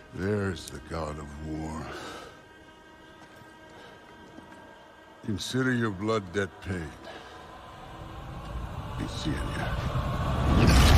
There's the god of war. Consider your blood debt paid. Be seeing you.